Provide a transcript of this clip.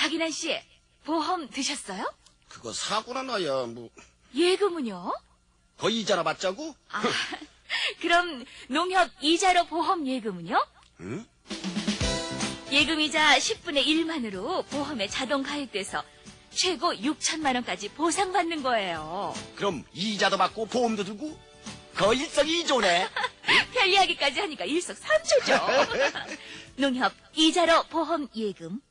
박인환 씨, 보험 드셨어요? 그거 사고나 나야 뭐. 예금은요? 거 이자나 받자고? 아, 그럼 농협 이자로 보험 예금은요? 응? 예금이자 10분의 1만으로 보험에 자동 가입돼서 최고 6천만 원까지 보상받는 거예요. 그럼 이자도 받고 보험도 들고? 거 일석이조네. 편리하기까지 하니까 일석삼조죠. 농협 이자로 보험 예금.